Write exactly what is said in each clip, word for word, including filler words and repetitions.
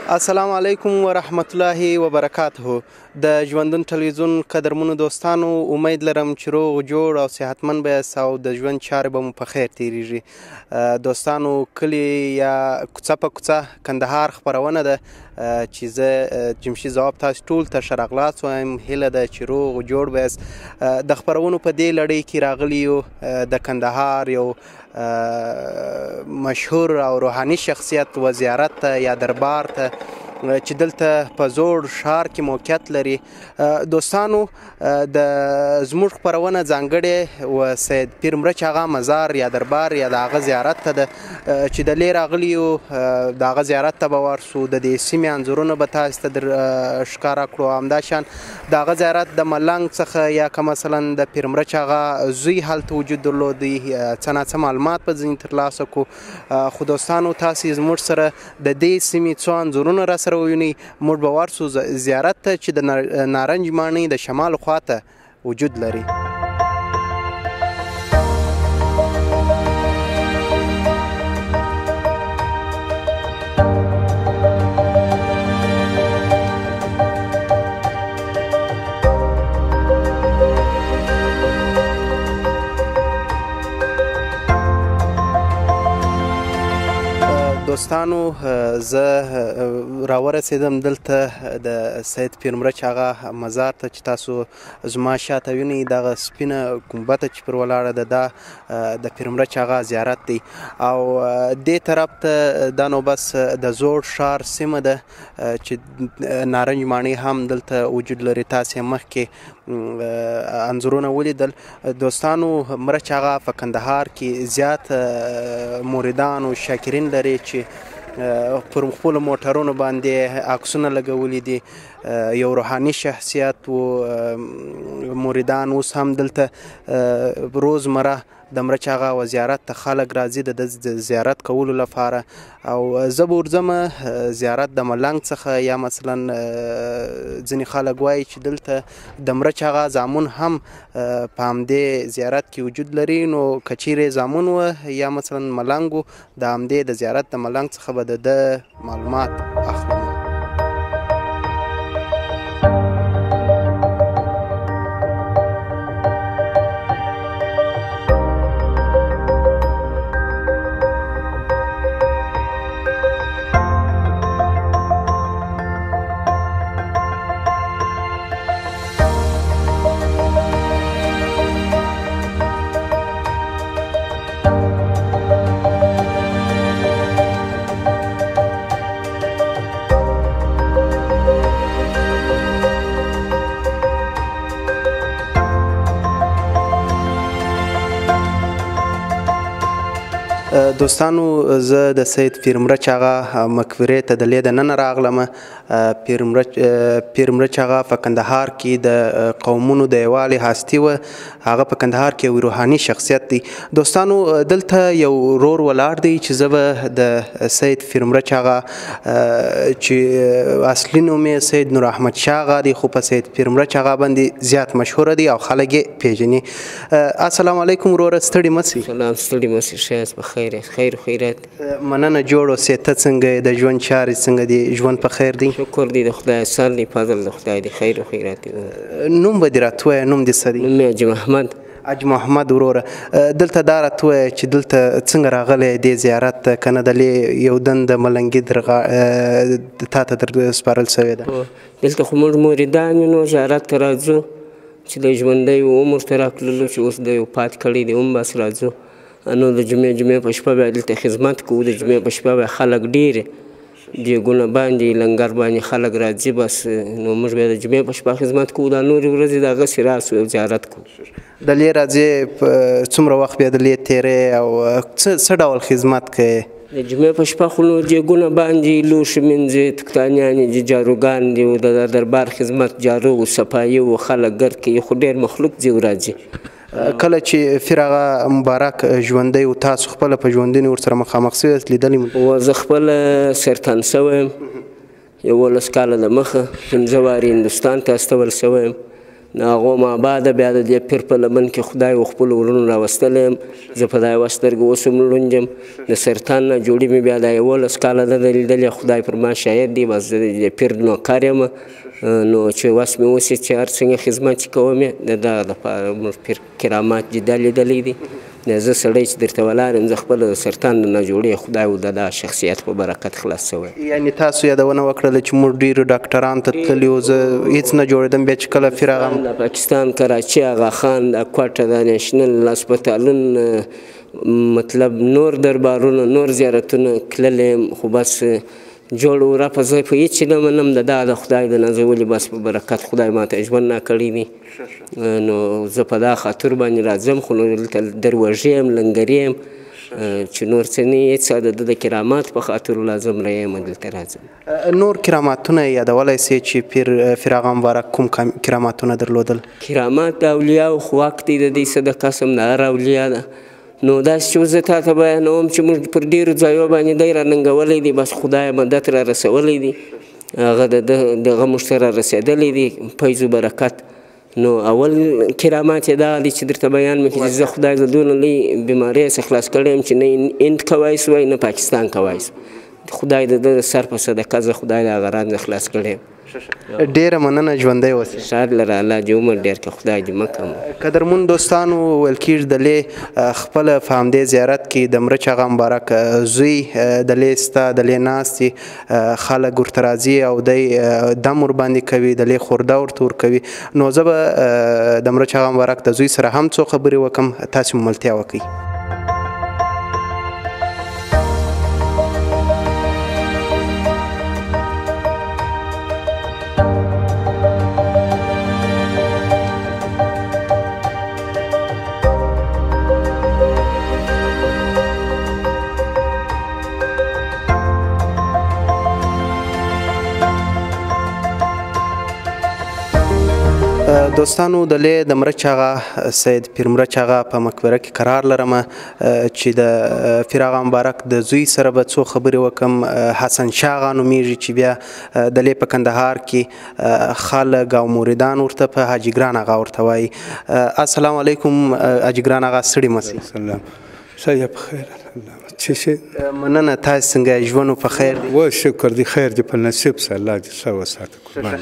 السلام علیکم ورحمت الله وبرکاته. د ژوندون تلویزیون قدرمنو دوستانو، امید لرم چې روغ جوړ او صحتمند به یاست او د ژوند چارې به مو په خیر تیریږي. دوستانو، کلی یا کوڅه په کوڅه کندهار خپرونه ده چې زه جمشید ځواب تاسو ټول ته ښه راغلاست وایم. هیله ده چې روغ جوړ به یاست. د خپرونو په دې لړۍ کې راغلي یو د کندهار یو مشهور او روحاني شخصیت و زیارت ته یا دربار ته چې دلته په زوړ ښار کې موقعیت لري. دوستانو، د زموږ خپرونه ځانګړې و سید پیر مرچ هغه مزار یا دربار یا د هغه زیارت ته ده چې د لې راغلي یو. د هغه زیارت ته به ورسو، د دې سیمې انځورونه به تاسو ته در ښکاره کړو. همداشان د هغه زیارت د ملنګ څخه یا که مثلا د پیر مرچ هغه زوی هلته وجود درلودی، څه ناڅه معلومات به ځینې ترلاسه کړو. خو دوستانو، تاسې زموږ سره د دې سیمې څو انځورونه را سره ووینئ. موږ به ورسو زیارت ته چې د نارنج ماڼۍ د شمال خواته وجود لري. دوستانو، زه راورسېدم دلته د سید پیر مرچ هغه مزار ته چې تاسو زما شاته وینئ. دغه سپینه ګنبده چې پر ولاړه ده دا د پیر مرچ هغه زیارت دی. او دې طرف ته دا نو بس د زوړ ښار سیمه ده چې نارنج ماڼۍ هم دلته وجود لري. تاسې مخکې انځورونه ولیدل. دوستانو، مرچ هغه په کندهار کې زیات مریدان او شاکرین لري چې پر خپلو موټرونو باندې عکسونه لګولي دي. یو روحاني شخصیت و مریدان اوس هم دلته روزمره د مرچ هغه و زیارت ته خلک راځي د زیارت کولو لپاره. او زه به ورځم زیارت د ملنګ څخه، یا مثلا ځینې خلک وایي چې دلته د مرچ هغه زامن هم په همدې زیارت کې وجود لري. نو که چیرې زامن و یا مثلا ملنګ و، د همدې د زیارت د ملنګ څخه به د ده معلومات اخلم. دوستانو، زه د سید پیر مرچ هغه مقبرې ته د لې دننه راغلم. پیر مرچ پیر مرچ هغه په کندهار کې د قومونو د یووالي هستي و. هغه په کندهار کې یو روحاني شخصیت دی. دوستانو، دلته یو ورور ولاړ دی چې زه به د سید پیر مرچ هغه چې اصلي نوم یې سید نور احمد شاه هغه دی، خو په سید پیر مرچ هغه باندې زیات مشهوره دی او خلک یې پیژني. السلام علیکم وروره، ستړي مه سئ. سلام، ستړي مه سئ. ښه یاست؟ په خیر یاست؟ خیر و خیرات. مننه. جوړ اوسئ. ته څنګه یې؟ د ژوند چارې څنګه دي؟ ژوند په خیر دی؟ شکر دی د خدای احسان دی، فضل د خدای دی. خیر و خیرات. نوم به دې راته ووایه. نوم دې څه دی؟ نوم مې حاجي محمد. حاج محمد وروره، دلته دا راته ووایه چې دلته څنګه راغلی دې زیارت ته؟ که نه د لې یو دنده ملنګي تا ته در سپارل شوې ده؟ دلته خو موږ مریدان یو، نو زیارت ته راځو چې د ژوندی عمر ته راکړلو چې اوس د یو پات کړی دی هم بس راځو. نو د جمعې جمعې په شپه بیا دلته خدمت کوو. د جمعې په شپه بیا خلک ډېرې دیګونه باندې لنګر باندې خلک راځي. بس نو موږ بیا د جمعې په شپه خدمت کوو. دا نورې ورځې د هغسې راسو زیارت کوو. د لې راځې څومره وخت بیا د لې تېرې او څه ډول خدمت کوې؟ د جمعې په شپه خو نو دیګونه باندې لوښي مینځي، تکتانیانې دي، جاروګان دي، د دربار خدمت جارو و صفایي و خلک ګرد کوي. خو ډېر مخلوق ځي او راځي. کله چې پیر هغه مبارک ژوندی و، تاسو خپله په ژوندوني ورسره مخامخ شوي یاست، لیدلي مو؟ زه خپله سرطان شوی یم. یولس کاله د مخه پنځه وارې هندوستان ته استول شوی یم. هغو ما بعده بیا د دې پیر په لمن کې خدای و خپلو وروڼو راوستلی یم. زه په دا یوه سترګه اوس هم لوند یم. د سرطان نه جوړي مې بیا دا یولس کاله نه ده لیدلې. خدای پر ما شاهد دی. بس زه د پیر نوکر یم. نو چې وس مې اوسي چې هر څنګه خدمت چې کوم یې د دغه دپاره موږ پیر کرامات جدا لیدلی دي. زه سړی چې درته ولاړ یم، زه خپله د سرطان د ناجوړۍ خدای و د دا شخصیت په برکت خلاص شوی. یعنې تاسو یادونه وکړله چې موږ ډېرو ډاکټرانو ته تللي وو، زه هېڅ نه جوړېدم. بیا چې کله پیر هغه د پاکستان کراچي، آغا خان، د کوټه، د نیشنل هسپتالونه، مطلب نور دربارونه، نور زیارتونه تللی یم. خو بس جوړ وره په زه په هېڅ نه منم. د دا د خدای د نازولي بس په برکت خدای ماته ژوند ناکړی دی. نو زه په دا خاطر باندې راځم. خو دلته دروژې یم، لنګرې یم چې نور څه نه هېڅ د ده د کرامات په خاطر لازم را یم دلته راځم. نور کراماتونه یادولی سئ چې پیر پیر آغا مبارک کوم کراماتونه درلودل؟ کرامات د اولیاو خو واک دی د دوی څه د قسم د هر اولیا ده. نو داسې چې زه تا ته بیانوم چې موږ پر ډېرو ځایو باندې دی را ننګولی دی. بس خدای مدد را رسولی دی. هغه د دغه موږ ته را رسېدلی دی فیض و برکت. نو اول کرامات یې دغه دی چې درته بیان مې کړي چې زه خدای د دونه لوی بیمارۍ څخه خلاص کړی یم چې نه هند کوای سوی نه پاکستان کوای سو. خدای د ده د سر په صدقه زه خدای د هغه رنځ خلاص کړی یم. ډېره مننه، ژوندی اوسئ. شاد لره، الله دې عمر ډېر کړه، خدای دې مه کم. قدرمن دوستانو، ویل کېږي د لې خپله په همدې زیارت کې د مرچ آغا مبارک زوی د لې سته، د لې ناست دي، خلک ورته راځي او دی دم ورباندې کوي، د لې خورده ورته ورکوي. نو زه به د مرچ آغا مبارک د زوی سره هم څو خبرې وکړم، تاسې ملتیا وکړئ. دوستانو، د لې د مرچ آغا سید پیر مرچ آغا په مقبره کې قرار لرم چې د پیر آغا مبارک د زوی سره به څو خبرې وکړم. حسن شاه آغا نومیږي چې بیا د لې په کندهار کې خلک او مریدان ورته په حاجي ګران آغا ورته وایي. السلام علیکم حاجي ګران آغا، ستړي مه سئ. سلام، ښه په خیر. څه شي؟ مننه، تاسې څنګه ژوند په خیر دی؟ و شکر دی، خیر دی په نصیب سه، الله دې ښه وساته.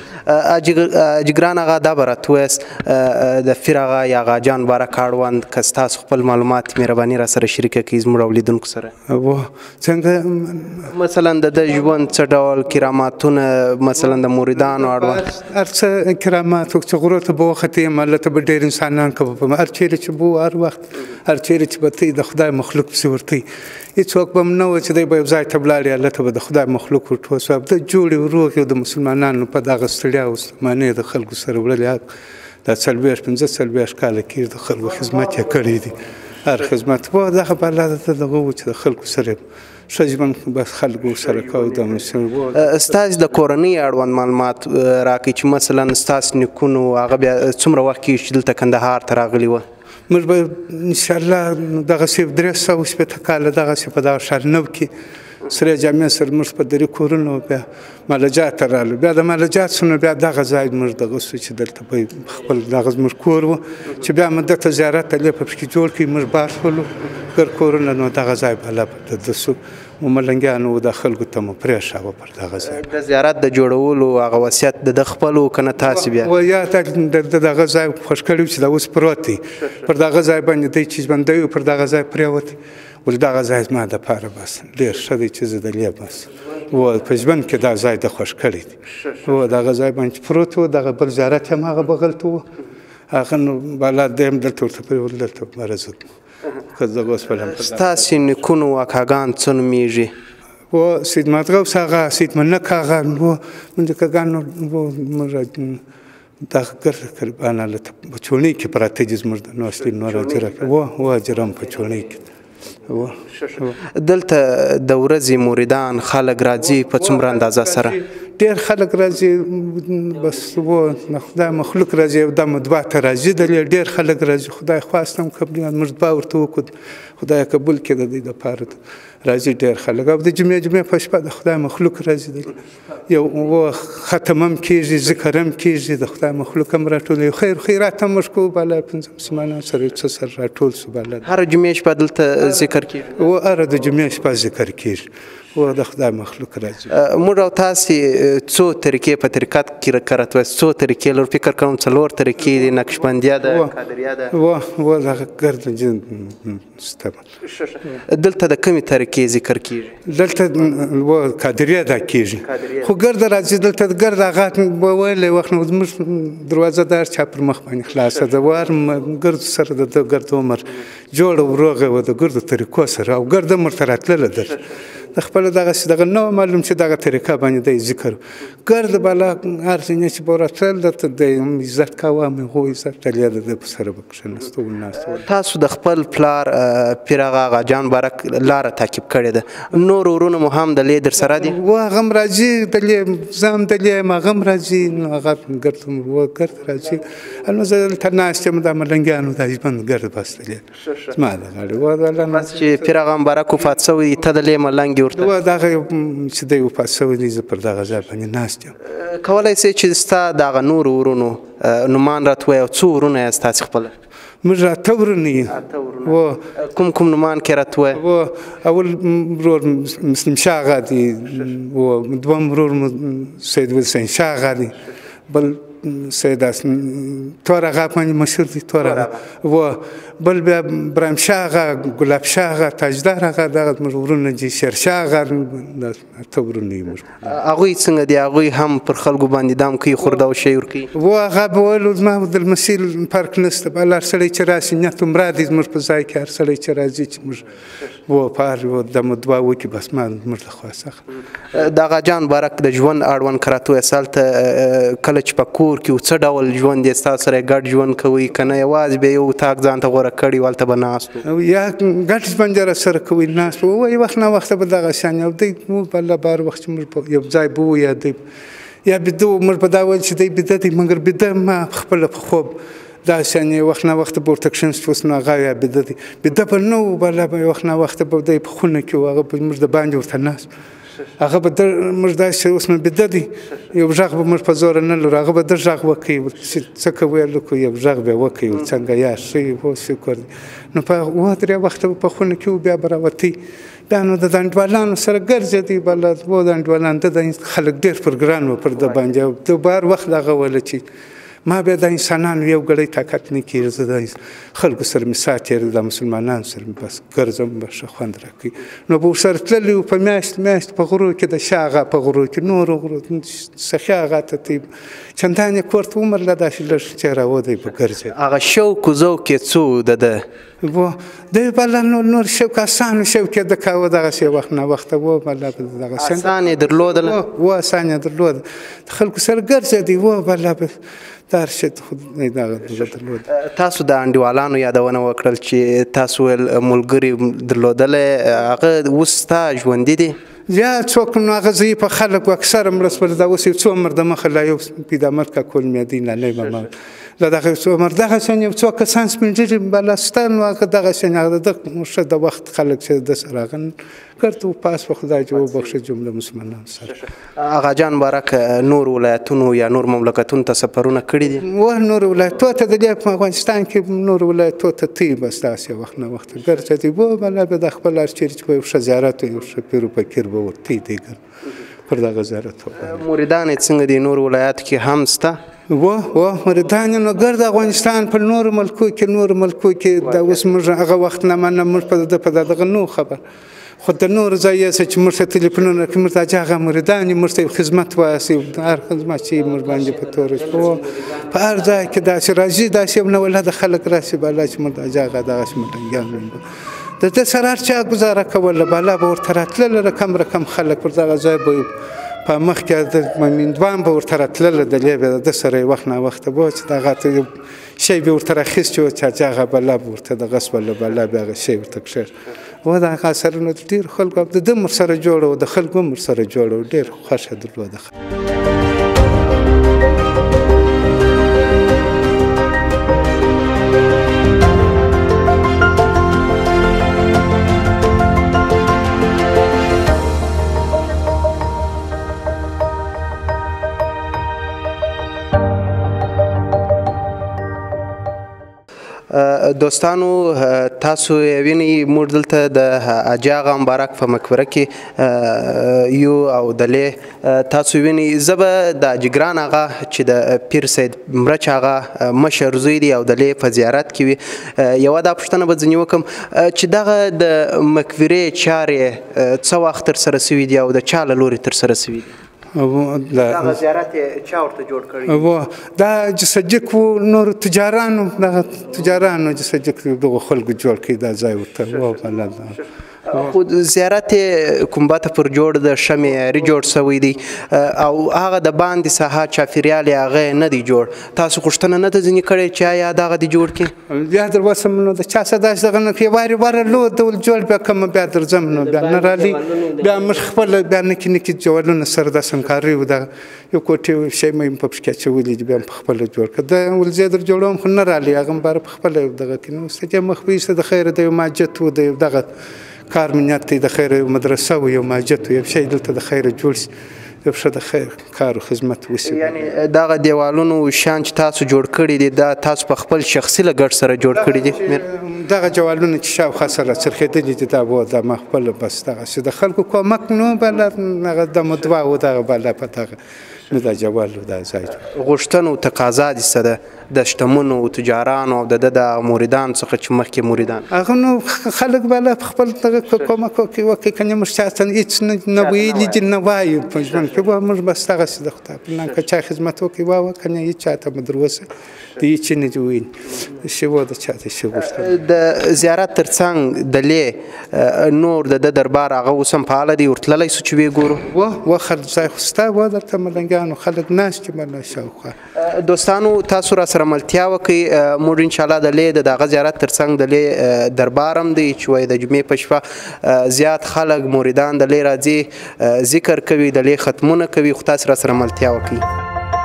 حاجي ګران آغا، دا به راته ووایاست د پیر آغا یا آغا جان مبارک اړوند که ستاسو خپل معلومات مهرباني را سره شریکه کړئ زموږ اولیدونکو سره. و څنګه مثلا د ده ژوند څه ډول کراماتونه، مثلا د مریدانو اړوند هر څه کرامات چې غرو ته به وختې یم، هلته به ډېر انسانان که به هر چېرې چې به هر وخت هر چېرې چې به ته د خدای مخلوق پسې ورته هېڅوک به نه و چې دی به یو ځای ته ولاړ، هلته به د خدای مخلوق ورټول سو. د جوړې روغې د مسلمانانو په دغه ستړیا او ستومانۍ د خلکو سره وړلې دا څلوېښت پنځه څلوېښت کاله کېږي د خلکو خدمت یې کړی دی. هر خدمت و دغه په الله ته دغه و چې د خلکو سره ښه ژوند بس خلکو سره کوو. ستاسې د کورنۍ اړوند معلومات راکړئ چې مثلا ستاسې نیکونو هغه بیا څومره وخت کېږي چې دلته کندهار ته راغلي وه؟ موږ به انشاءالله دغسې درې سوه شپېته کاله دغسې په دغه ښار نو کې سره جامع سره موږ په درې کورونو بیا مالجات ته رالو. بیا د مالجات څخه بیا دغه ځای موږ دغه سو چې دلته به خپل دغه زموږ کور و چې بیا موږ دلته زیارت ته په پکې جوړ کړي. موږ بار شولو ګر کورونه، نو دغه ځای به لا د سو مو ملنګیانو د خلکو ته مو پرېښاوه پر دغه ځای. د زیارت د جوړولو هغه وصیت د ده خپل و که نه تاسې بیا؟ و یا د دغه ځای خوښ کړی و چې دا اوس پروت دی، پر دغه ځای باندې دی چې ژوندی و پر دغه ځای پرېوت. ولې دغه ځای زما دپاره بس ډېر ښه دی چې زه د لې بس و په ژوند کې دا ځای د خوښ کړی دی. و دغه ځای باندې پروت و، دغه بل زیارت هم هغه بغل ته و، هغه نو بالا دی هم دلته ورته پرېوت، دلته مرض ستاسې نیکونو اکاګان څه نومیږي؟ و سید مدغوس آغا، سید منک آغا، و منځکګانو دغه ګرده قربان هلته په چوڼۍ کې پراته دي زموږ د ناستې نور اجره کې و و اجرم په چوڼۍ کې. دلته د ورځې مریدان خلک راځي په څومره اندازه سره؟ ډېر خلک راځي، بس و خدای مخلوق راځي او دا مدبا ته راځي، د ډېر خلک راځي. خدای خواستم که موږ دبا ورته وکړو، خدای قبول کړي د دې دپاره راځي ډېر خلک او د جمعې جمعې په شپه د خدای مخلوق راځي یو ختم هم کېږي ذکر هم کېږي د خدای مخلوق هم راټول خیر خیرات هم موږ کوو بالا پنځه مسلمانان سره یو څه سره راټول شو بالا هر جمعې شپه دلته ذکر کېږي و هره د جمعې شپه ذکر کېږي و د خدای مخلوق راځي موږ او تاسې څو طریقې په طریقت کې کرت وای څو طریقې لر فکر کوم څلور طریقې دي نقشبندیه ده قادریه ده و و دغه ګرد جن ستم دلته د کومې طریقې ذکر کېږي دلته و قادریه ده کېږي خو ګرد راځي دلته د ګرد هغه ویلی وخت نو زموږ دروازه دار چا پر مخ باندې خلاصه ده وار ګرد سره د ګرد عمر جوړه وروغه و د ګردو طریقو سره او ګرد عمر ته راتلله در د خپل دغسې دغه نه معلوم چې دغه طریقه باندې دی ذکر ګرد بالا هر ځینې چې به راتلل درته دی هم عزت کوه هم هغو عزت تلیا د ده په سره به کښېناستو وناستو تاسو د خپل پلار پیر آغا آغا جان بارک لاره تعقیب کړې ده نور ورونه مو هم د لې در سره دي و هغه هم راځي د لې زه هم د لې یم هغه هم راځي نو هغه ګرد و ګرد راځي النو زه دلته ناست یم د ملنګیانو دا ژوند ګرد بس د لې زما د غاړې و بس چې پیر آغا بارک وفات شوی ته د لې ملنګ و دغه چې دی وفات شوی دی زه پر دغه ځای باندې ناست یم کولی سې چې ستا دغه نورو ورونو نومان راته ووایه او څو ورونه یاست تاسې خپله موږ اته ورونه یو و کوم کوم نومان کې راته ووایه و اول ورور مسلم شاه آغا دی و دوم ورور سید حسین شاه آغا دی بل سید تور آغا باندې مشهور دی تور آغا و بل بیا ابراهیم شاه آغا ګلاب شاه آغا تاجدار آغا دغه زموږ ورونه دي شیرشاه آغا اته ورونه یو موږ هغوی څنګه دي هغوی هم پر خلکو باندې دام کوي خورده او شی ورکوي و هغه به ویل زما د لمسي فرق نشته بل هر سړی چې راشي نیت عمره دی زموږ په ځای کې هر سړی چې راځي چې موږ و په هر دمه دعا وکړي بس ما زموږ د خوا څخه د آغا جان بارک د ژوند اړوند که راته ووایاست هلته کله چې په کور کې څه ډول ژوند دی ستاسو سره یې ګډ ژوند کوئ که نه یوازې به یو تاک ځان ته غوره کړي هلته به ناست وو یا ګډ ژوند یې راسره کوئ ناست وو وایي وخت نه وخته به دغه شان او دی موږ په الله بار وخت چې موږ یو ځای به وو یا دی یا بیده وو موږ به دا ویل چې دی بیده دی مګر بیده ما خپله په خوب داسې یعنې وخت نه وخته به ورته کښېنست اوس نو هغه یا بیده دی بیده به نه وو بله به وخت نه وخته به دی په خونه کې وو هغه به موږ د باندې ورته ناست هغه به موږ داسې اوس نو بیده دی یو غږ به موږ په زوره نه لرو هغه به د غږ وکوي چې څه کوې لکو یو غږ به یې وکوي څنګه یا ښه یې هو شکر دی نو په اوه درې وخته په خونه کې وو بیا به راوتی بیا نو د انډوالانو سره ګرځېدی بله و د انډوالان د خلک ډېر پر ګران وو پر ده باندې او د بار وخت هغه ویله چې ما بیا د انسانانو یو ګړی طاقت نه کېږي زه د خلکو سره مې ساعت تېرېږي د مسلمانانو سره مې بس ګرځم به ښه خوند راکوي نو به ورسره تللي وو په میاشت میاشت په غرو کې د شاه آغا په غرو کې نورو غرو سخي آغا ته تی چندان یې کور ته عمر له داسې لږ چې راودی به ګرځېد هغه شوق و ذوق یې څو د ده و دی بله نور نور شوق اسانو شوق یې ده کاوه دغسې وخت نه وخته و بله دغه اسان یې درلودله و اسان یې درلوده د خلکو سره ګرځېدی و بله دا هر شی خو دغه درلود تاسو د انډیوالانو یادونه وکړل چې تاسو ویل ملګري درلودلی هغه اوس ستا ژوندي دي یا څوک نو هغه ضعیفه خلک و اکثره مړه شول دا اوس یو څو عمر دمخه لا یو پیدامرګ کاکول میادي نانی ماما لا دغه څو عمر دغه شان یو څو کسان سپین ږیري بلستان و دغه شان هغه د ښه د وخت خلک چې د سره هغه کرته پاس په خدای چې وبخښي جمله مسلمانان سره آغا جان بارک نور ولایتونو یا نور مملکتونو ته سفرونه کړي دي و نور ولایتونو ته د دې په افغانستان کې نور ولایتونو ته تی بس داسې وخت نه وخت ګرځېدی و بله به د خپل هر چیرې چې به یو ښه زیارت یو ښه پیر و فقیر به ورتی دی پر دغه زیارت مریدان یې څنګه دي نور ولایاتو کې هم شته و و مریدان نو ګرد افغانستان په نورو ملکو کې نورو ملکو کې دا اوس موږ هغه وخت نه منه موږ په دغه نو خبر خو د نور ځای څه چې موږ ته تلیفونونه کوي موږ ته هغه مریدان موږ ته خدمت واسي هر خدمت چې موږ باندې په تور شو په هر ځای کې داسې راځي داسې یو نه ولده خلک راسي بالا چې موږ هغه دغسې ملنګیان د ده سره هر چا ګزاره کوله بالا به ورته راتلله رقم رقم خلک پر دغه ځای به په مخ کې د میندوان به ورته راتلله د لې به د ده سره یې وخت نه وخته به چې دغه ته شی به ورته راخیست چې هغه بالا به ورته دغه سوله بالا به هغه شی ورته کښېږ و د هغه اثرونه د ډېرو خلکو د ده هم ورسره جوړه و د خلکو هم ورسره جوړه و ډېر خوښه درلوده. دوستانو تاسو وینئ موږ دلته د حاجي آغا مبارک په مقبره کې یو او دلې تاسو وینئ زه به د حاجي ګران آغا چې د پیر سید مرچ آغا مشر زوی دی او دلې په زیارت کې وي یوه دا پوښتنه به ځینې وکړم چې دغه د مقبرې چارې څه وخت ترسره سوي دي او د چا له لورې ترسره سوي دي؟ دغه زیارت یې چا ورته جوړ کړی؟ دا جسجک و نور تجارانو دغه تجارانو جسجک دغه خلکو جوړ کړي دا ځای ورته. خو زیارت یې کومباته پر جوړ د ښه معیاري جوړ سوی دی او هغه د باندې ساحه چاپېریال یې هغه یې نه دی جوړ. تاسو غوښتنه نه ده ځینې کړې چې آیا دغه دې جوړ کړي؟ بیا در وسم نو د چا څه داسې دغه نه کوي وارې واره لو ډول جوړ بیا کومه بیا درځم نو بیا نه رالي بیا موږ خپله بیا نکي نکي جوړونه سره داسې همکاري و دغه یو کوټې شی مې په پکې اچولي دي بیا په خپله جوړ کړه د ولزې در جوړوم خو نه رالي هغه هم باره په خپله دغه کې نو سجه مخ به ایسته د خیره د یو ماجت و د دغه کار منیت دی د خیره یو مدرسه و یو ماجت و یو شی دلته د خیره جوړ شي یو ښه د خیر کار و خدمت وشي. یعنې دغه دیوالونو شیان چې تاسو جوړ کړي دي دا تاسو په خپل شخصي لګښت سره جوړ کړي دي؟ دغه دیوالونه چې شاوخوا سره څرخېدلي دي دا و دا ما خپله بس دغه چې د خلکو کومک نو بله هغه د مدوا و دغه بله په دغه نو دا جوال دا ځای غوښتنو تقاضا دې څه ده د شتمنو تجارانو او د ده د مریدانو څخه چې مخکې مریدان هغه نو خلک به له خپل دغه کومک وکړي که نه موږ چاته هېڅ نه ویلي دي نه وایو په ژوند کې به موږ بس دغسې د خدای په نام که چا خدمت وکړي واوه که نه هېڅ چاته به در اوسه د هېڅ نه دي ویلي شی و د چاته شی غوښتنه د زیارت تر څنګ دلې نور د ده دربار هغه اوس هم فعاله دی ورتللی سو چې ویې ګورو؟ و و خلک ځای خو ستا و درته ملنګانو خلک ناست دي مله شاوخوا. دوستانو تاسو را سره ملتیا وکړئ موږ انشاءالله دلې د دغه زیارت تر څنګ دلې دربار هم دی چې وایي د جمعې په شپه زیات خلک مریدان دلې راځي ذکر کوي دلې ختمونه کوي خو تاسو را سره ملتیا وکړئ.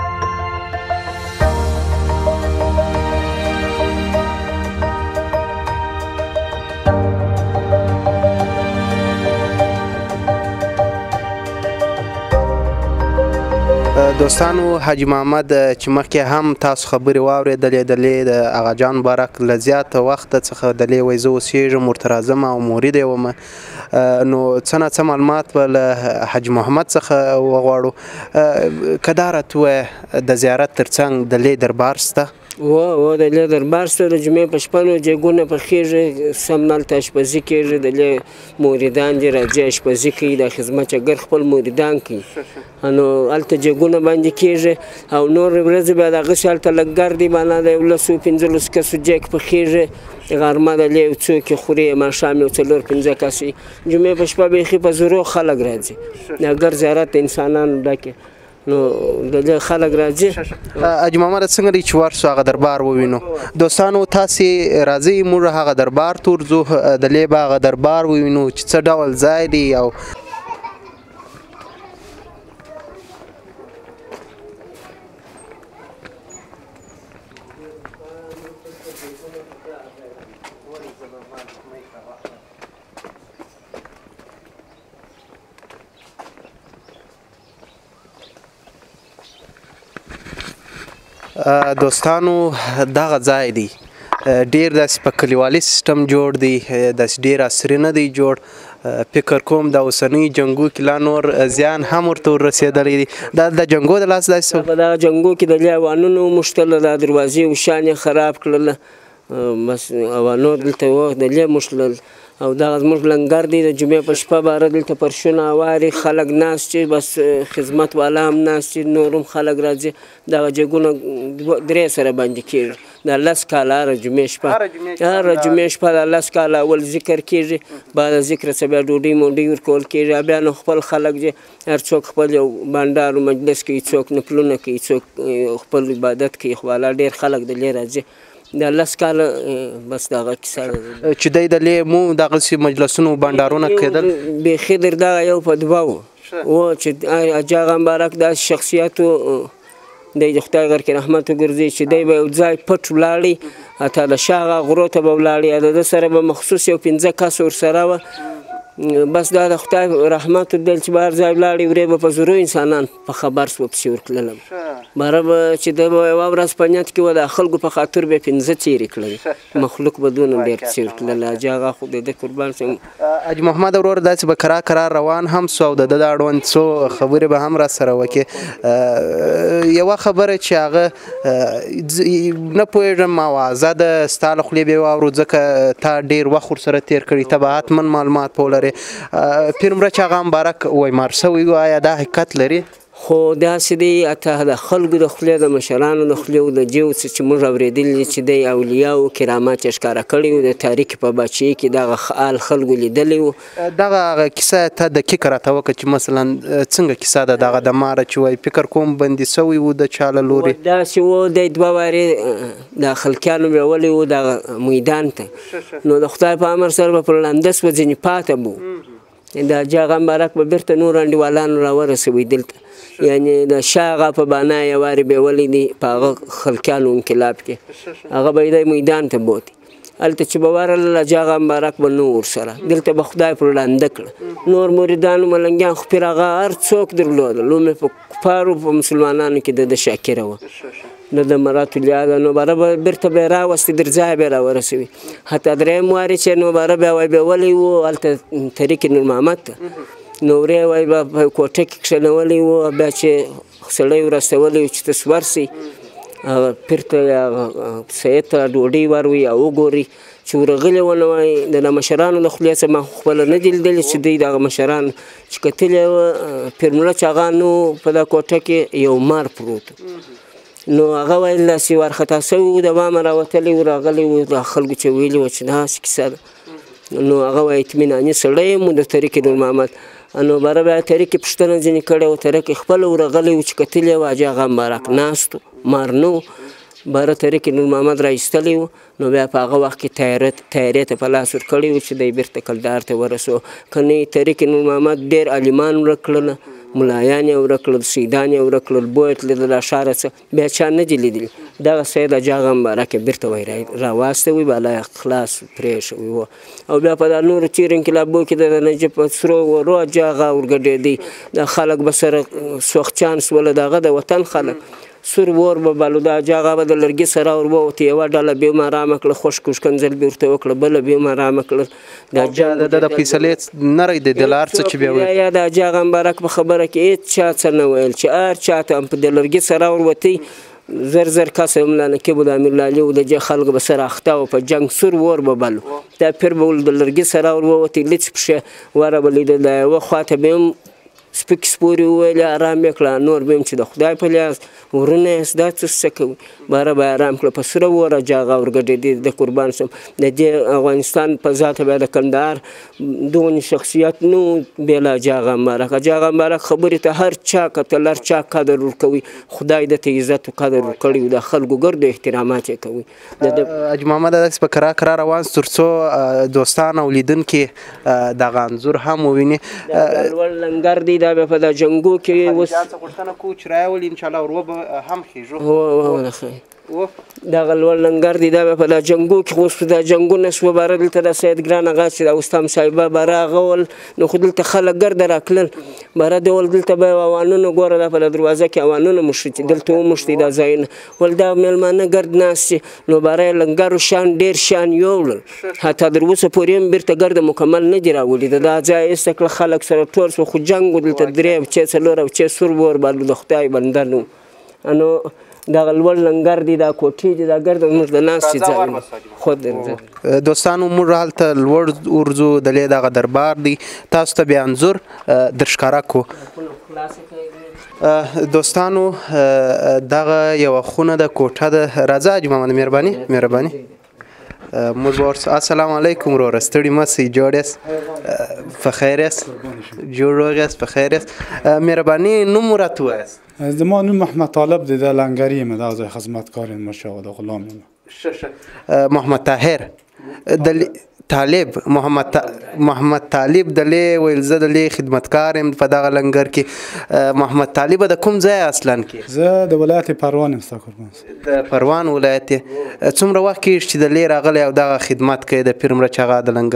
دوستانو حاجي محمد چې مخکې هم تاسو خبرې واورېدلې دلې د آغا جان مبارک له زیاته وخته څخه دلې وایي زه اوسېږم ورته راځم او مرید یې وم نو څه ناڅه معلومات به له حاجي محمد څخه وغواړو که دا راته ووایه د زیارت تر څنګ دلې دربار شته؟ و و دلې دربار شته د جمعې په شپه نو جېګونه پخېږي سم هلته اشپزي کېږي دلې مریدان دي راځي اشپزي کوي دا خدمتګر خپل مریدان کوي نو هلته جېګونه باندې کېږي او نور ورځې بیا دغسې هلته لږ ګرد دي معنا د لسو پنځلسو کسو جېک پخېږي غرمه دلې یو څوکې خوري ماښام یو څلور پنځه کسې جمعې په شپه بیخي په زرو خلک راځي دا ګر زیارت د انسانانو ډکې نو دلې خلک راځي. حاجي محمد څنګه دی چې ورسو هغه دربار ووینو؟ دوستانو تاسې راځئ موږ هغه دربار ته ورځو دلې به هغه دربار ووینو چې څه ډول ځای دی او دوستانو دغه ځای دی ډېر داسې په کلیوالي سیستم جوړ دی داسې ډېر عصري نه دی جوړ فکر کوم د اوسنیو جنګو کې لا نور زیان هم ورته ورسېدلی دی دا د جنګو د لاسه داسې په دغه جنګو کې د دې اوانونو موښتله دا دروازې وشان یې خراب کړله بس اوانو دلته و د دې موښتلل او دغه زموږ لنګر دی د جمعې په شپه باره دلته پرشونه هواري خلک ناست چې بس خدمت والا هم ناست چې نور هم خلک راځي دغه جګونه درې سره باندې کېږي دا لس کاله هره جمعې شپه هره جمعې شپه دا لس کاله اول ذکر کېږي بعد ذکر څخه بیا ډوډۍ موډۍ ورکول کېږي بیا نو خپل خلک چې هر څوک خپل یو بانډار مجلس کوي څوک نفلونه کوي څوک خپل عبادت کوي خو والا ډېر خلک دلې راځي دا لس کاله بس دغه کیسه ده چې دی دلې مو دغسې مجلسونو بانډارونه کېدل بیخي در دغه یو په دوه و و چې حاجي آغا مبارک داسې شخصیت و دی د خدای غر کې رحمت وګرځي چې دی به یو ځای پټ ولاړي حتی د شاه غرو ته به ولاړي د ده سره به مخصوص یو پنځه کس ورسره وه بس دا د خدای رحمت ودل چې بهر ځای ولاړې ورې به په زرو انسانان په خبر سوه پسې ورتللم باره به چې د به یوه ورځ په نیت کې وه د خلکو په خاطر به یې پنځه تېرې کړلې مخلوق به دونه ډېر پسې ورتلل حاجي هغه خو د ده قربان شم حاجي محمد ورور داسې به کرار کرار روان هم سو او د ده د اړوند څو خبرې به هم را سره وکړې یوه خبره چې هغه نه پوهېږم اوازه ده ستا له خولې به یې واورو ځکه تا ډېر وخت ورسره تېر کړي ته به حتما معلومات په ولرې پیر مرچ هغه مبارک ویمار شوی و آیا دا حقیقت لري خو داسې دی اته د خلکو د خولې د مشرانو د خولې او د جیو څه چې موږ اورېدلي چې دی اولیاو کرامات یې ښکاره کړي وو د تاریخ په بچې کې دغه حال خلکو لیدلی وو دغه هغه کیسه ته دقیق راته وکړه چې مثلا څنګه کیسه ده دغه د ماره چې وایي فکر کوم بندي سوی و د چا له لورې داسې و دی دوه وارې د خلکیانو بیولی و دغه میدان ته نو د خدای په امر سره به پر لندس به ځینې پاته بو د حاجي هغه مبارک به بیرته نور انډیوالانو راورسوي دلته یعنې د شاه هغه په بانا یې وارې بیولی دي په هغه خلکیانو انقلاب کې هغه به یې دی میدان ته بوتي هلته چې به ورغلل حاجي هغه مبارک به نه ورسره دلته به خدای پر ړانده کړه نور مریدانو ملنګیان خو پیر هغه هر څوک درلودل لومې په کفارو په مسلمانانو کې د ده شاکره وه د د مراتو لیاده نو باره به بیرته به یې راوستې در ځای به یې راورسوي حتی درېیم وارې چې نو باره بیا وایي بیولی و هلته طریق نور محمد ته نو ورې وایي به په کوټه کې کښېنولی و بیا چې سړی ورستولی و چې تاسو ورسئ هغه پیر ته هغه سید ته ډوډۍ ورکوي او وګوري چې ورغلي ونه وایي د مشرانو د خولې څخه ما خپله نه دي لیدلي چې دوی دغه مشران چې کتلي وه پیر ملچ هغه نو په دا کوټه کې یو مار پروت نو هغه ویل داسې وارخطا سوي وو د بامه راوتلی وو راغلی وو د خلکو چې ویلي وه چې داسې کیسه ده نو هغه وایي اطمیناني سړی یم د طریق نور محمد نو باره بیا طریق پوښتنه ځینې کړې وه طریق خپله ورغلی وو چې کتلی وه حاجي هغه مبارک ناست و مار نه و باره طریق نور محمد را ایستلی و نو بیا په هغه وخت کې تیارې ته په لاس ورکړی و چې دی بیرته کلدار ته ورسو که نه طریق نور محمد ډېر عالمان ورک کړله ملایان یې ورک کړل سیدان یې ورک کړل بویه تللی د ښاره څه بیا چا نه دي لیدلي دغه سید حاجي هغه مبارک یې بیرته وایي راواستوي بالا یې خلاص پرېښوي وه او بیا په دا نورو تېرو انقلابو کې د نجیب په سرو ورو حاجي هغه ورګډېدی دا خلک به سره سوخچان سوله د هغه د وطن خلک سور ور به بلو د حاجي هغه به د لرګي سره ور ووتې یوه ډله به یې ارامه کړه خوش کوشکنځل به یې ورته وکړه بله به یې ارامه کړل د ده د فیصلې نری دی د لار څه چې بیا یا د حاجي هغه مبارک په خبره کې هېڅ چا څه نه ویل چې هر چا ته هم په د لرګي سره ور وتی زر زر کسه ملا نقیب و د امیرالعلي و د جې خلک به سره اخته و په جنګ سور ور به بل دا پیر به ول د لرګي سره ور ووتې لڅ پښې وره به لیده د یوه خواته به هم سپکې سپورې وویلې ارام یې کړه نور به یم چې د خدای په لیاز ورونه یاست دا څه څه کوي باره به یې ارام کړه په سره وره حاجي هغه ورګډېدې د قربان شم د دې افغانستان په ذاته بیا د کندهار دغونې شخصیت نه و بې له حاجي هغه مبارک حاجي هغه مبارک خبرې ته هر چا کتل هر چا قدر ورکوي خدای ده ته عزت و قدر ورکړی و د خلکو ګردو احترامات یې کوي حاجي محمد داسې په کرار کرار روان تر څو دوستان او لیدونکي دغه انځور هم وویني لوړ لنګر دی دا بیا په دا جنګو کې اوس غوښتنه کوو چې راولي انشاءالله ور به هم خېږو دغه لوړ لنګر دی دا بیا په دا جنګو کې خو اوس په دا جنګونه شوه باره دلته د سید ګران هغه چې د استام صاحبه به راغول نو خو دلته خلک ګرده راتلل باره دی ول دلته به اوانونه ګوره دا په دا دروازه کې اوانونه مشتي چې دلته ومشتي دا ځایونه ول دا میلمانه ګرد ناست چې نو باره یې لنګرو شان ډېر شان یوړل حتی تر اوسه پورې هم بیرته ګرده مکمل نه دي راولي د دا ځای ایسته کړه خلک سره ټول شو خو جنګ و دلته درې افچې څلور افچې سور ور باندې د خدای بنده نو نو دغه لوړ لنګر دی دا کوټې دي دا ګرده زموږ د ناستې ځای خود دوستانو موږ هلته لوړ ورځو دلې دغه دربار دی تاسو ته بیا انځور در ښکاره کړو دوستانو دغه یوه خونه د کوټه ده راځه حاجي محمد مهرباني مهرباني موږ به ورسره السلام علیکم وروره ستړي مه سئ جوړ یاست په خیر یاست جوړ روغ یاست په خیر یاست مهرباني نوم مو راته ووایاست زما نوم محمد طالب دی د لنګري یم د ځای خدمتکار یم مشاهده غلام یم محمد طاهر طالب محمد محمد طالب دلې ویل زه دلې خدمتکار یم په دغه لنګر کې محمد طالب د کوم ځای اصلا کې زه د ولایت پروان یم ستا قربان د پروان ولایت څومره وخت کېږي چې دلې راغلی او دغه خدمت کوي د پیر مرچ هغه د لنګر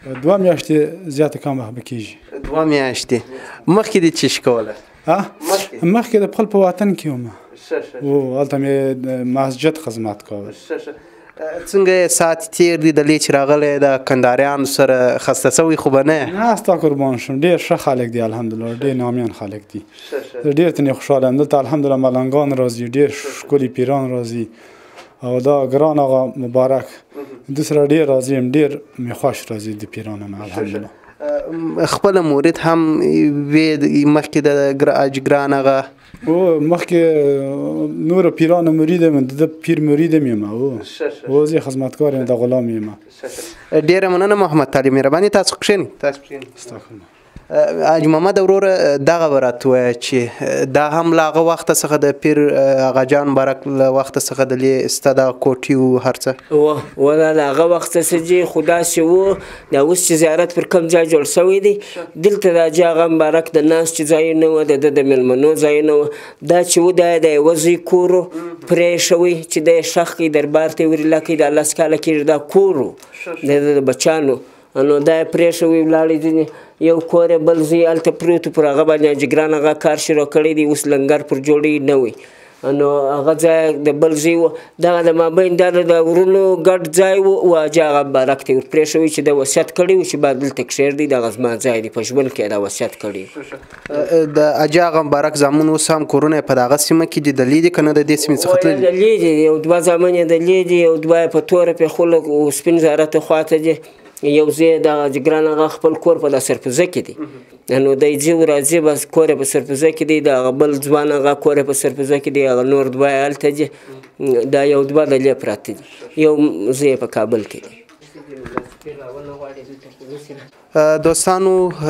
دوه میاشتې زیاته کمه به کېږي. دوه میاشتې مخکې دې څه شي کوله؟ مخکې د خپل په وطن کې وم او هلته مې مسجد خدمت کاوه. څنګه ساعت تیر دی د لیچ راغلی د کنداریانو سره خسته سوی خو به نه؟ نه ستا قربان شم ډېر ښه خلک دي الحمدلله ډېر نامیان خلک دي. زه ډېر ترې خوشحاله یم. دلته الحمدلله ملنګان راځي ډېر ښکلي پیران راځي او دا ګران آقا مبارک ده سره ډېر راضي یم ډېر مې خوښ راځي د پیرانو نه الحمدلله. خپله مورید هم وې مخکې د اجګران هغه او مخکې نور پیرانو مرید یم د پیر مرید یم او اوس یې خدمتګار یم د غلام یم. ډېره مننه محمد طالب مهرباني تاسو کښېنئ تاسو کښېنئ. حاج محمد وروره دغه به راته ووایه چې دا هم له هغه وخته څخه د پیر اغاجان مبارک له وخته څخه د ستا دغه کوټې و هر څه و ولا له هغه وخته څه چې خو داسې و دا اوس چې زیارت پر کوم ځای جوړ شوی دی دلته د حاجي اغا مبارک د ناستې ځایونه وه د ده د مېلمنو ځایونه وه دا چې و دا د یوه زوی کور و پرې شوی چې دی یې ښخ کړي دربار ته یې ورله کړي دا لس کاله کېږي دا کور و د ده د بچیانو نو دا یې پرې شوی ولاړې ځینې یو کور یې بل زوی هلته پروت و پر هغه باندې حاجي ګران هغه کار شروع کړی دی اوس لنګر پر جوړوي نوی نو هغه ځای د بل زوی و دغه د مابین دا د غرونو ګډ ځای و او حاجي هغه مبارک ته یې ور پرېښوی چې د وصیت کړی و چې باید دلته کښېږدي دغه زما ځای دی په ژوند کې یې دا وصیت کړی د حاجي هغه مبارک زامن اوس هم کورونه یې په دغه سیمه کې دي دلې دي که نه د دې سیمې څخه تللي دلې دي یو دوه زامن یې دلې دي یو دوه یې په توره پېښوله سپین زیارت خواته دي یو ځای د حاجي ګران هغه خپل کور په دا سرپوزه کې دی نو دی ځي و راځي بس کور یې په سرپوزه کې دی د هغه بل ځوان هغه کور یې په سرپوزه کې دی هغه نور دوه یې هلته دي دا یو دوه دلې پراته دي یو ځای په کابل کې دی. دوستانو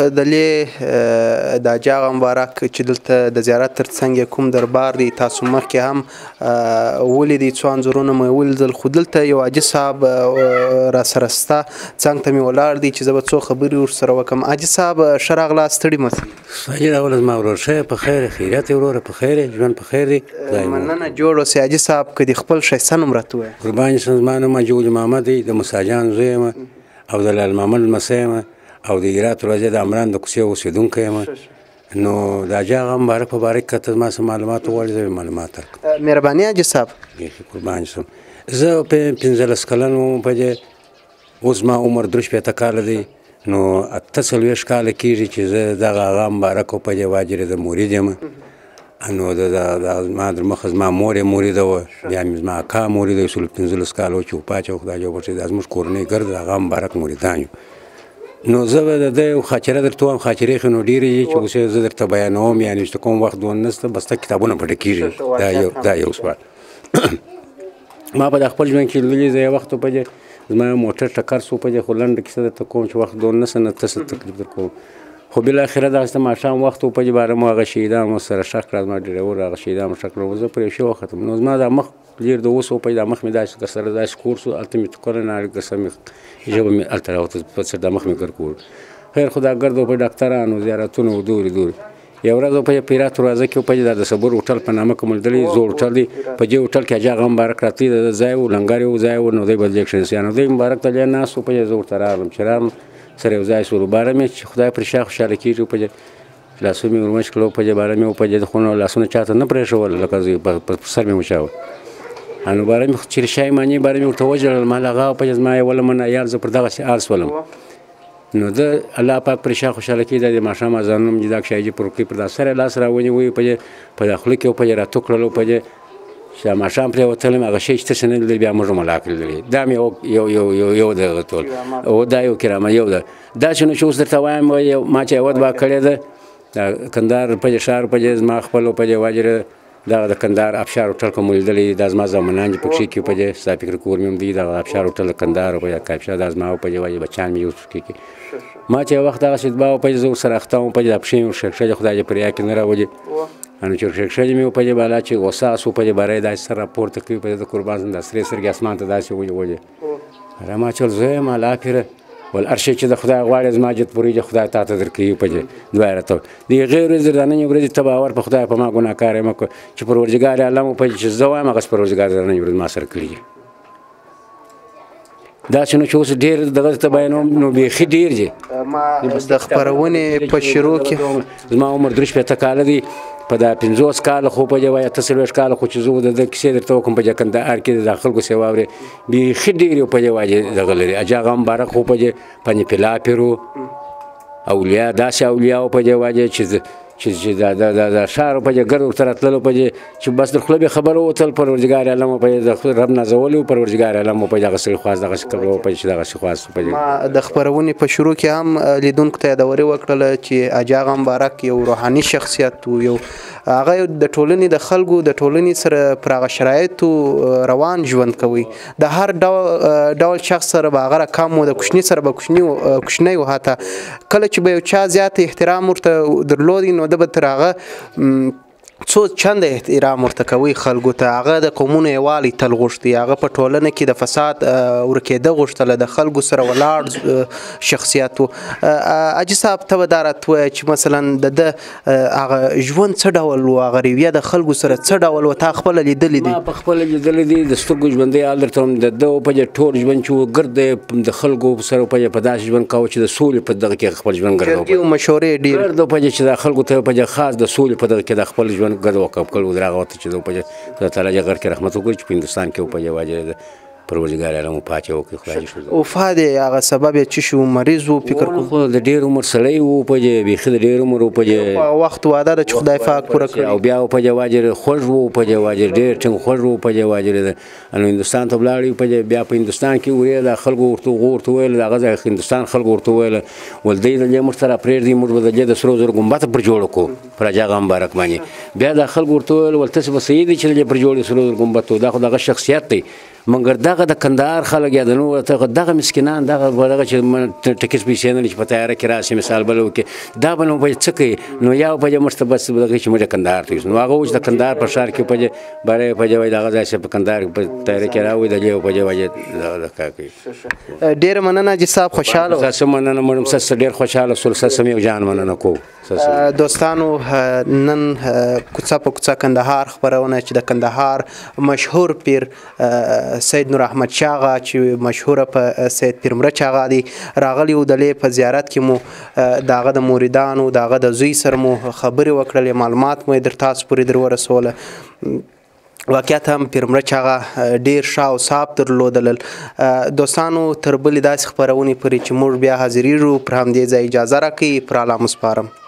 دلې د حاجي اغا مبارک چې دلته د زیارت تر څنګ کوم دربار دی تاسو مخکې هم ولیدئ څو انځورونه مې ولیدل خو دلته یو حاجي صاحب راسره سته څنګ ته مې ولاړ دی چې زه به څو خبرې ورسره وکړم. حاجي صاحب ښه راغلاست ستړي مه شئ. حاجي راغله زما ورور ښه یې په خیر خیریت یې وروره په خیر یې ژوند په خیر دی. مننه جوړ اوسئ حاجي صاحب که دې خپل ښایسته نوم راته ووایه. قربان شم زما نوم حاجي ولي محمد دی د موسیجان زوی یم او د لال محمد لمسی یم او د هرات ولایت د عمران د کوڅې اوسېدونکی یم نو د حاجي اغا مبارک په باره کې که ته زما څه معلومات وغواړې زه به معلومات درکړم. مهرباني حاجي صاحب. قربان شم زه پنځلس کلن وم په دې اوس زما عمر درې شپېته کاله دی نو اته څلوېښت کاله کېږي چې زه دغه اغا مبارک په دې واجرې د مرید یم نو د زما در مخه زما مور یې مریده وه بیا مې زما اکا مریده یو سلو پنځلس کاله و چې وفات شو خدای جوړ کړي دا زموږ کورنۍ ګرد د هغه مبارک مریدان یو نو زه به د ده یو خاطره درته وایم خاطرې خو نو ډېرې دي چې اوس زه درته بیانوم یعنې چې کوم وخت دونه نشته بس ته کتابونه پټه کېږي دا یو دا یو سوال ما په د خپل ژوند کې لیدلي زه یو وخت په دې زما یو موټر ټکر سو په دې خو لنډه کیسه درته کوم چې وخت دونه نشته نه ته څه تکلیف در کوم خو بالاخره دغسې ماښام وخت و په دې باره مو هغه شهیدان مو سره ښخ کړه زما ډریور هغه شهیدان مو ښخ کړه زه پرې ښه وختم نو زما دا مخ لیر د اوس و په دا مخ مې داسې که سره داسې کور سو هلته مې ټکوله نه که مې ژبه مې هلته راوته په سر دا مخ مې ګر کور خیر خو دا ګرد و په ډاکټرانو زیارتونه و دورې دورې یو ورځ و په پیرات دروازه کې و په دا د صبر هوټل په نامه کوم لیدلی زوړ هوټل دی په دې هوټل کې حاجي اغا مبارک راتلی د ځای و لنګر یو ځای و نو دی به دلې کښېنستی نو دی مبارک ته دلې ناست و په دې زه ورته راغلم چې راغلم سره یو ځای سولو باره مې چې خدای پر شا خوشحاله کېږي په دې لاسونه مې ورمچ کړل په دې باره مې په دې خونه لاسونه چاته نه پرېښول لکه په سر مې وچاوه نو باره مې چې شای معنی باره مې ورته وژړل ما هغه په دې زما یوله من عیال زه پر دغسې حال شولم نو ده الله پاک پر شا خوشحاله کېږي دا د ماښام اذانونه مې دا شاهجي پر روکۍ پر دا سر لاس راونیوی په دې په دا خوله کې و په دې راته کړل په دې چې دا ماښام پرې وتلم هغه شی چې څه نه لیدل بیا موږ ملا کړل دا مې یو یو یو یو دغه ټول او دا یو کرامت یو ده دا چې نو چې اوس درته وایم ما چې یوه دوه کړې ده د کندهار په دې ښار په دې زما خپل په دې واجره دغه د کندهار ابشار هوټل کوم لیدلی دا زما زامنان چې پکښې کې په دې ستا فکر کور مې هم دی دغه ابشار هوټل د کندهار په دې کاپشا دا زما په دې واجې بچیان مې یو کې ما چې یو وخت دغسې دبا په دې زه ورسره اخته وم په دې دا پښې مې ورشکشلې خدای دې پر یا کې نه راولي نو چې ورشکشلې مې په دې بالا چې غوسه سو په دې باره یې داسې سر راپورته کوي په دې د قربان د سرې سترګې اسمان ته داسې ولي را ما چل زه یم الله پیره ول هر شی چې د خدای غواړې زما جت پورېږي خدای تا ته درکوي په دې دوه راته د هغې ورځې د نننۍ ورځې ته باور په خدای په ما ګناهکار یم چې پروردګار عالم په چې زه وایم هغسې پروردګار د نننۍ ورځ ما سره کړي داسې نو چې اوس ډېر دغه ته بیانوم نو بیخي ډېر دي. ما د خپرونې په شروع کې زما عمر درې شپېته کاله دی، په دا پنځوس کاله خو په دې وایي اته څلوېښت کاله خو چې زه د ده کیسې درته وکړم په دې کندهار کې د خلکو څه واورې بیخي ډېر یو په دې وایي دغه لري. حاجي اغا مبارک خو په دې پنې پلا پیرو اولیا داسې اولیاو په دې وایي چې چې د ښار په دې ګرد ورته راتللو په دې چې بس در خوله به خبره ووتل پروردګار عالم په دې د رب نازولی و پروردګار عالم په دغه سړي خواست دغسې کړی په چې دغسې خواست په دې. ما د خپرونې په شروع کې هم لیدونکو ته یادورې وکړله چې حاجي اغا مبارک یو روحاني شخصیت و، یو هغه د ټولنې د خلکو د ټولنې سره پر هغه شرایطو روان ژوند کوي. د هر ډول شخص سره به هغه رقم و، د کوچني سره به کوچنی و، حتی کله چې به یو چا زیات احترام ورته درلودی نو ده به تر هغه څو چنده احترام ورته کوي خلکو ته. هغه د قومونو یووالی تل غوښتي، هغه په ټولنه کې د فساد ورکېده غوښتله، د خلکو سره ولاړ شخصیت و. حاجي صاحب ته به دا راته ووایه چې مثلا د ده هغه ژوند څه ډول و، هغه رویه د خلکو سره څه ډول و، تا خپله لیدلی دی؟ ما په خپله لیدلی دی، د سترګو ژوندی حال درته وایم. د ده په دې ټول ژوند چې و ګرد د خلکو سره په په داسې ژوند کاوه چې د سولې په دغه کې خپل ژوند ګرد جرګې او مشورې ډېر ګرد په دې چې د خلکو ته په دې خاص د سولې په دغه کې د خپل ژوند ګرد وقف کړو. د هغه وخت چې د په خدای تعالی دې غر کې رحمت وکړي چې په هندوستان کې په یو وجه پروردګار عالم پاچې وکړي خدای شو. وفات یې هغه سبب یې څه شو؟ مریض و فکر کوم؟ خو د ډېر عمر سړی و، په دې بیخي د ډېر عمر و، په دې وخت واده ده چې خدای پاک پوره کړي، او بیا په دې وجه خوږ و، په دې وجه ډېر ټینګ خوږ و، په دې وجه نو هندوستان ته ولاړ. په دې بیا په هندوستان کې ویل د خلکو ورته ورته ویل دغه ځای هندوستان خلکو ورته ویل ول دی د دې موږ سره پرېږدي، موږ به د دې د سرو زرو ګمبد پر جوړ کړو پر حاجي اغا مبارک باندې. بیا د خلکو ورته ویل ول تاسې به صحیح دي چې د دې پر جوړ سرو زرو ګمبد دا خو دغه شخصیت دی. مګر دغه د کندهار خلک یا د نور دغه مسکینان دغه دغه چې ټکس پیسې نه لري چې په تیاره کې راشي مثال بل وکړي دا به نو به څه کوي نو یا به موږ ته بس دغه چې موږ کندهار ته نو هغه اوس د کندهار په ښار کې په باره په جوای دغه ځای په کندهار په تیاره کې راوي د دې په جوای د کا کوي. ډېر مننه حاجي صاحب، خوشاله تاسو مننه مړم تاسو ډېر خوشاله سول تاسو یو جان مننه کو. دوستانو نن کوڅه په کوڅه کندهار خبرونه چې د کندهار مشهور پیر سید نور احمد شاه اغا چې مشهوره په سید پیر مرچ اغا دی راغلی و، د لې په زیارت کې مو د هغه د مریدانو د هغه د زوی سره مو خبرې وکړلې، معلومات مو در تاسو پورې در ورسوله. واقعیت هم پیر مرچ هغه ډېر ښه او صاف درلودل. دوستانو تر بلې داسې خپرونې پورې چې موږ بیا حاضرېږو پر همدې ځای اجازه راکړئ، پر الله مو سپارم.